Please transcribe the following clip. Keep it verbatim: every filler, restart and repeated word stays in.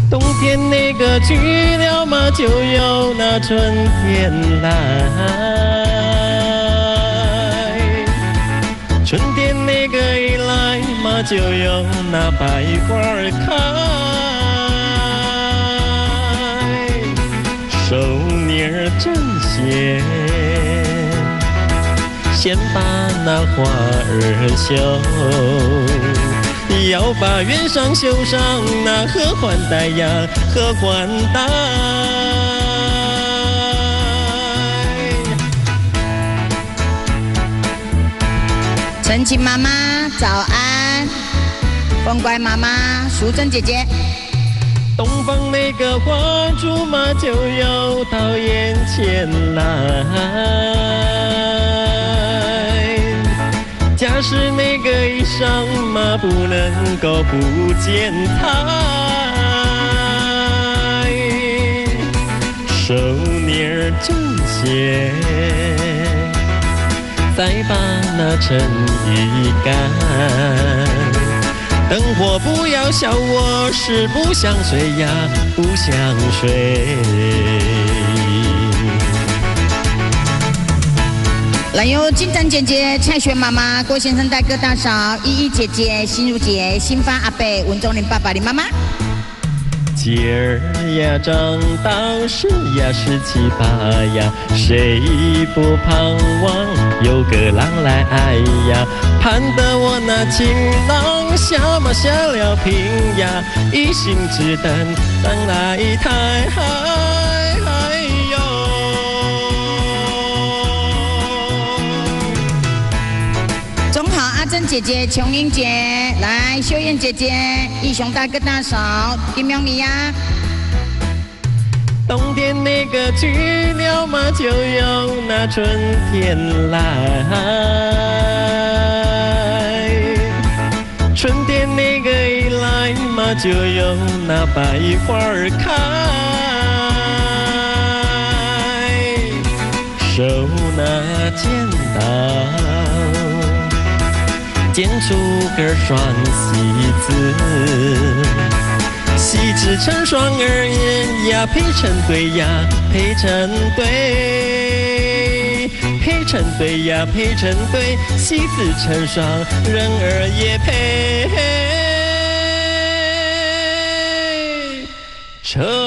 冬天那个去了嘛，就有那春天来；春天那个一来嘛，就有那百花开。手捏针线，先把那花儿绣。要把原上绣上那合欢带呀，合欢带。 陈琴妈妈早安，风乖妈妈，淑珍姐姐。 东方那个花烛嘛，就要到眼前来。假使那个衣裳嘛，不能够不见彩，手捏针线，再把那尘衣干。灯火不要笑我是不想睡呀，不想睡。 来由金珍姐姐、蔡璇妈妈、郭先生大哥大嫂、依依姐姐、心如姐、新发阿伯、文忠林爸爸、林妈妈。 姐儿呀，长到十呀十七八呀，谁不盼望有个郎来爱呀？盼得我那情郎下马下了平呀，一心只等郎来抬。 珍姐姐、琼英姐，来秀燕姐姐、义雄大哥大嫂、金명리呀。 冬天那个去了嘛，就有那春天来；春天那个一来嘛，就有那百花开。手拿剪刀。剪出个双喜字，喜字成双儿呀，配成对呀，配成对，配成对呀，配成对，喜字成双，人儿也配成。